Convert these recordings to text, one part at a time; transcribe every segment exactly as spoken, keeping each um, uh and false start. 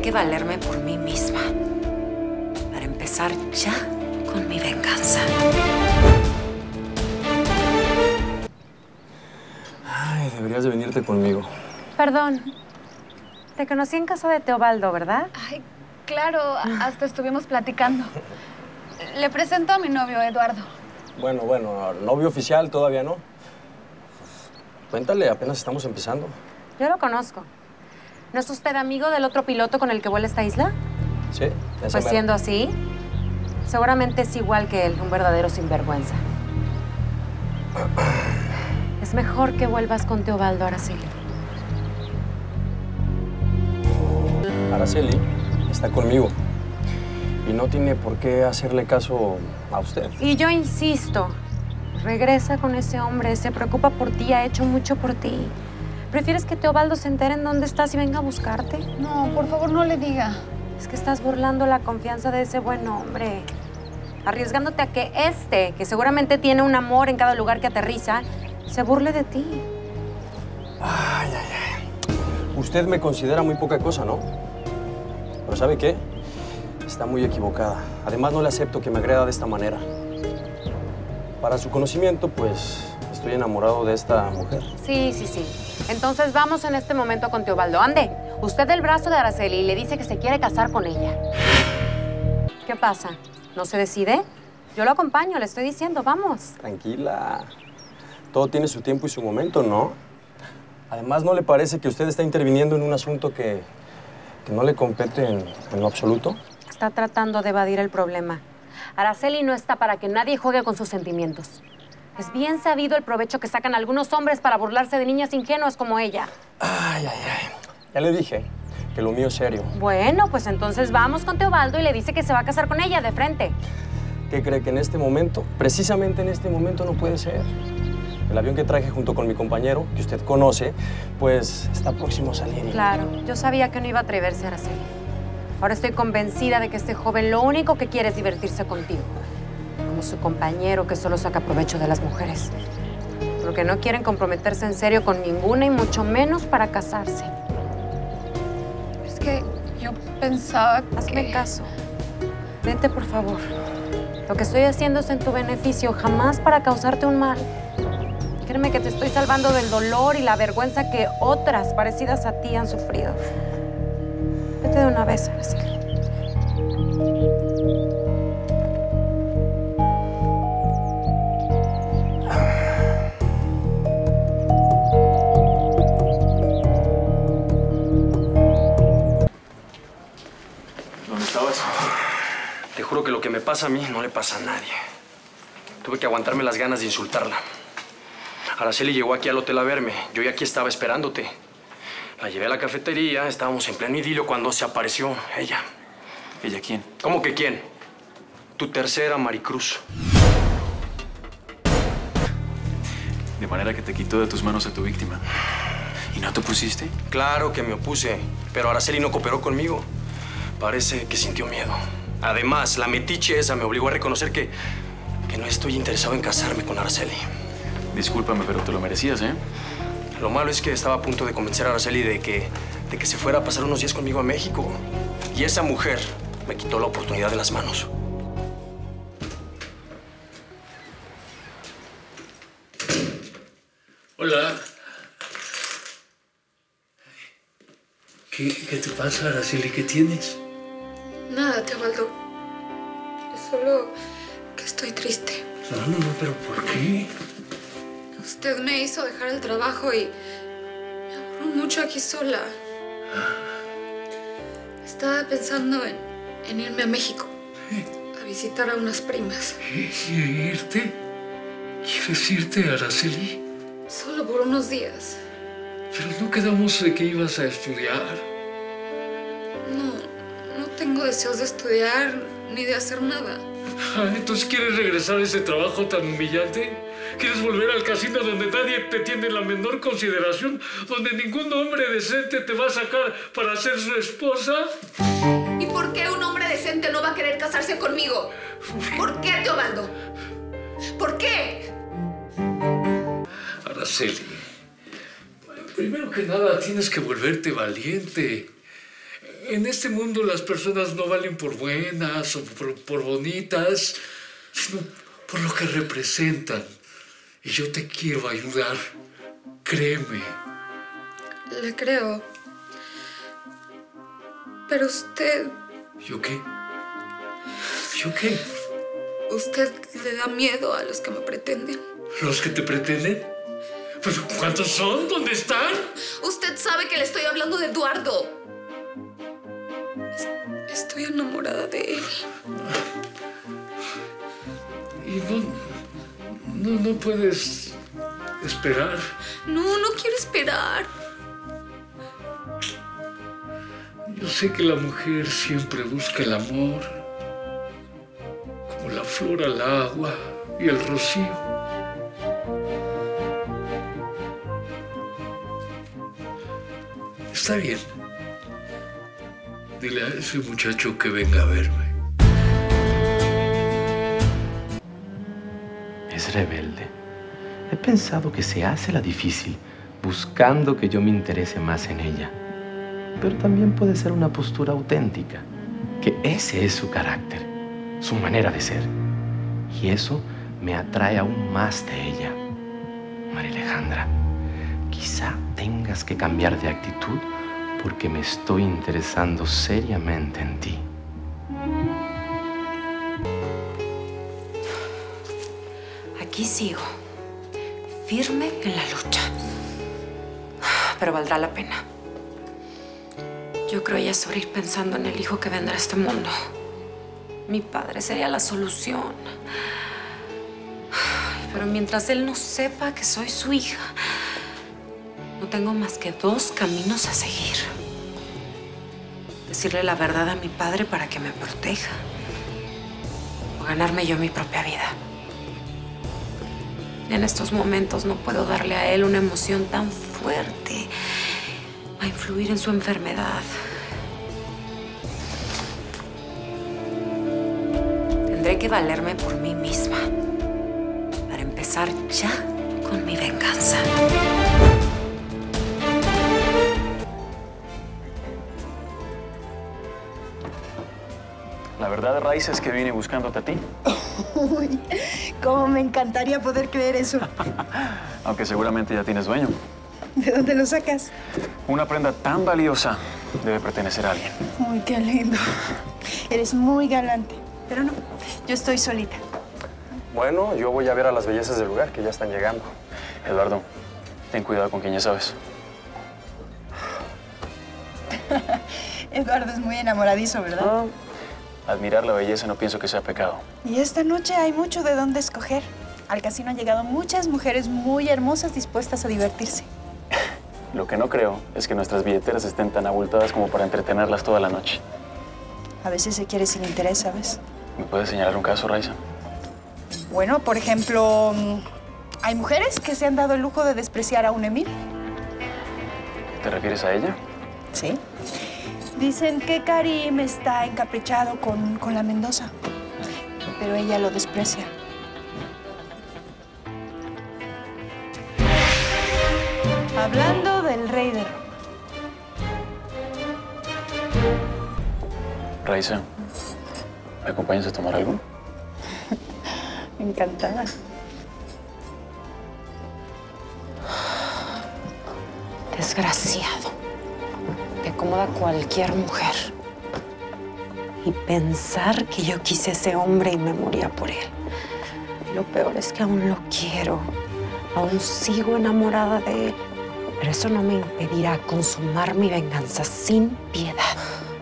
Tendré que valerme por mí misma para empezar ya con mi venganza. Ay, deberías de venirte conmigo. Perdón. Te conocí en casa de Teobaldo, ¿verdad? Ay, claro. Hasta estuvimos platicando. Le presento a mi novio, Eduardo. Bueno, bueno, novio oficial todavía no. Cuéntale, apenas estamos empezando. Yo lo conozco. ¿No es usted amigo del otro piloto con el que vuela esta isla? Sí, ese Pues mero. siendo así, seguramente es igual que él, un verdadero sinvergüenza. Es mejor que vuelvas con Teobaldo, Araceli. Araceli está conmigo y no tiene por qué hacerle caso a usted. Y yo insisto, regresa con ese hombre, se preocupa por ti, ha hecho mucho por ti. ¿Prefieres que Teobaldo se entere en dónde estás y venga a buscarte? No, por favor, no le diga. Es que estás burlando la confianza de ese buen hombre. Arriesgándote a que este, que seguramente tiene un amor en cada lugar que aterriza, se burle de ti. Ay, ay, ay. Usted me considera muy poca cosa, ¿no? Pero ¿sabe qué? Está muy equivocada. Además, no le acepto que me agreda de esta manera. Para su conocimiento, pues, estoy enamorado de esta mujer. Sí, sí, sí. Entonces vamos en este momento con Teobaldo. Ande, usted del brazo de Araceli y le dice que se quiere casar con ella. ¿Qué pasa? ¿No se decide? Yo lo acompaño, le estoy diciendo, vamos. Tranquila. Todo tiene su tiempo y su momento, ¿no? Además, ¿no le parece que usted está interviniendo en un asunto que, que no le compete en, en lo absoluto? Está tratando de evadir el problema. Araceli no está para que nadie juegue con sus sentimientos. Es bien sabido el provecho que sacan algunos hombres para burlarse de niñas ingenuas como ella. Ay, ay, ay. Ya le dije que lo mío es serio. Bueno, pues entonces vamos con Teobaldo y le dice que se va a casar con ella de frente. ¿Qué cree que en este momento, precisamente en este momento, no puede ser? El avión que traje junto con mi compañero, que usted conoce, pues está próximo a salir. Y... Claro, yo sabía que no iba a atreverse, Araceli. Ahora estoy convencida de que este joven lo único que quiere es divertirse contigo. Como su compañero que solo saca provecho de las mujeres. Porque no quieren comprometerse en serio con ninguna y mucho menos para casarse. Es que yo pensaba que... Hazme caso. Vete, por favor. Lo que estoy haciendo es en tu beneficio, jamás para causarte un mal. Créeme que te estoy salvando del dolor y la vergüenza que otras parecidas a ti han sufrido. Vete de una vez, Araceli. ¿Dónde estabas? Te juro que lo que me pasa a mí no le pasa a nadie. Tuve que aguantarme las ganas de insultarla. Araceli llegó aquí al hotel a verme. Yo ya aquí estaba esperándote. La llevé a la cafetería, estábamos en pleno idilio cuando se apareció ella. ¿Ella quién? ¿Cómo que quién? Tu tercera, Maricruz. De manera que te quitó de tus manos a tu víctima. ¿Y no te opusiste? Claro que me opuse, pero Araceli no cooperó conmigo. Parece que sintió miedo. Además, la metiche esa me obligó a reconocer que, que no estoy interesado en casarme con Araceli. Discúlpame, pero te lo merecías, ¿eh? Lo malo es que estaba a punto de convencer a Araceli de que, de que se fuera a pasar unos días conmigo a México. Y esa mujer me quitó la oportunidad de las manos. Hola. ¿Qué, qué te pasa, Araceli? ¿Qué tienes? Nada, Teobaldo. Es solo que estoy triste. No, no, no, pero ¿por qué? Usted me hizo dejar el trabajo y me aburro mucho aquí sola. Estaba pensando en, en irme a México a visitar a unas primas. ¿Y irte? ¿Quieres irte, Araceli? Solo por unos días. Pero no quedamos de que ibas a estudiar. No, no tengo deseos de estudiar ni de hacer nada. Ah, ¿entonces quieres regresar a ese trabajo tan humillante? ¿Quieres volver al casino donde nadie te tiene la menor consideración? ¿Donde ningún hombre decente te va a sacar para ser su esposa? ¿Y por qué un hombre decente no va a querer casarse conmigo? ¿Por qué, Teobaldo? ¿Por qué? Araceli, primero que nada tienes que volverte valiente. En este mundo las personas no valen por buenas o por, por bonitas, sino por lo que representan. Y yo te quiero ayudar. Créeme. Le creo. Pero usted... ¿Yo qué? ¿Yo qué? Usted le da miedo a los que me pretenden. ¿Los que te pretenden? ¿Pues cuántos son? ¿Dónde están? Usted sabe que le estoy hablando de Eduardo. Es- Estoy enamorada de él. Y no... No, no puedes esperar. No, no quiero esperar. Yo sé que la mujer siempre busca el amor, como la flor al agua y el rocío. Está bien. Dile a ese muchacho que venga a verme. Es rebelde. He pensado que se hace la difícil, buscando que yo me interese más en ella. Pero también puede ser una postura auténtica, que ese es su carácter, su manera de ser. Y eso me atrae aún más de ella. María Alejandra, quizá tengas que cambiar de actitud porque me estoy interesando seriamente en ti. Aquí sigo, firme en la lucha. Pero valdrá la pena. Yo creo ya sobre ir pensando en el hijo que vendrá a este mundo. Mi padre sería la solución. Pero mientras él no sepa que soy su hija, no tengo más que dos caminos a seguir. Decirle la verdad a mi padre para que me proteja. O ganarme yo mi propia vida. En estos momentos no puedo darle a él una emoción tan fuerte. Va a influir en su enfermedad. Tendré que valerme por mí misma para empezar ya con mi venganza. La verdad, Raiza, es que vine buscándote a ti. Uy, cómo me encantaría poder creer eso. Aunque seguramente ya tienes dueño. ¿De dónde lo sacas? Una prenda tan valiosa debe pertenecer a alguien. Uy, qué lindo. Eres muy galante. Pero no, yo estoy solita. Bueno, yo voy a ver a las bellezas del lugar, que ya están llegando. Eduardo, ten cuidado con quien ya sabes. Eduardo es muy enamoradizo, ¿verdad? Ah, admirar la belleza no pienso que sea pecado. Y esta noche hay mucho de dónde escoger. Al casino han llegado muchas mujeres muy hermosas dispuestas a divertirse. Lo que no creo es que nuestras billeteras estén tan abultadas como para entretenerlas toda la noche. A veces se quiere sin interés, ¿sabes? ¿Me puedes señalar un caso, Raiza? Bueno, por ejemplo, hay mujeres que se han dado el lujo de despreciar a un emir. ¿Te refieres a ella? Sí. Dicen que Karim está encaprichado con, con la Mendoza, pero ella lo desprecia. Hablando del rey de Roma. Raiza, ¿me acompañas a tomar algo? Encantada. Desgraciado. Te acomoda cualquier mujer. Y pensar que yo quise a ese hombre y me moría por él. Lo peor es que aún lo quiero. Aún sigo enamorada de él. Pero eso no me impedirá consumar mi venganza sin piedad.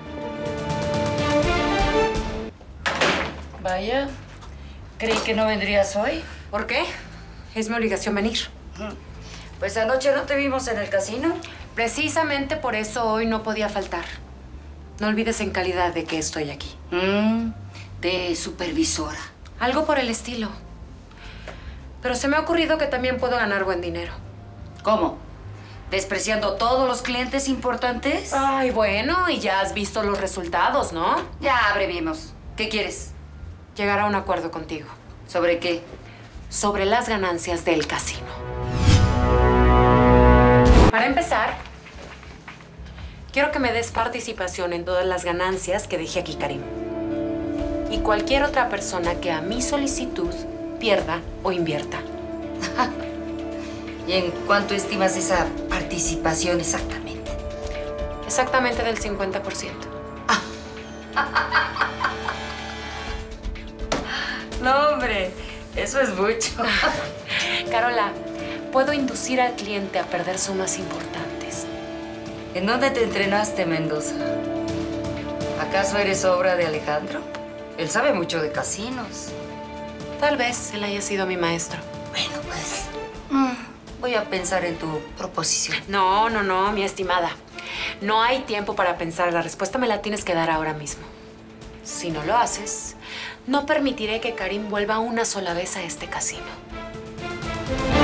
Vaya, creí que no vendrías hoy. ¿Por qué? Es mi obligación venir. Pues anoche no te vimos en el casino. Precisamente por eso hoy no podía faltar. No olvides en calidad de que estoy aquí. Mm, de supervisora. Algo por el estilo. Pero se me ha ocurrido que también puedo ganar buen dinero. ¿Cómo? ¿Despreciando todos los clientes importantes? Ay, bueno, y ya has visto los resultados, ¿no? Ya abreviemos. ¿Qué quieres? Llegar a un acuerdo contigo. ¿Sobre qué? Sobre las ganancias del casino. Para empezar, Quiero que me des participación en todas las ganancias que dejé aquí, Karim. Y cualquier otra persona que a mi solicitud pierda o invierta. ¿Y en cuánto estimas esa participación exactamente? Exactamente del cincuenta por ciento. No, hombre, eso es mucho. Carola, puedo inducir al cliente a perder sumas importantes. ¿En dónde te entrenaste, Mendoza? ¿Acaso eres obra de Alejandro? Él sabe mucho de casinos. Tal vez él haya sido mi maestro. Bueno, pues, mm, voy a pensar en tu proposición. No, no, no, mi estimada. No hay tiempo para pensar. La respuesta me la tienes que dar ahora mismo. Si no lo haces, no permitiré que Karim vuelva una sola vez a este casino.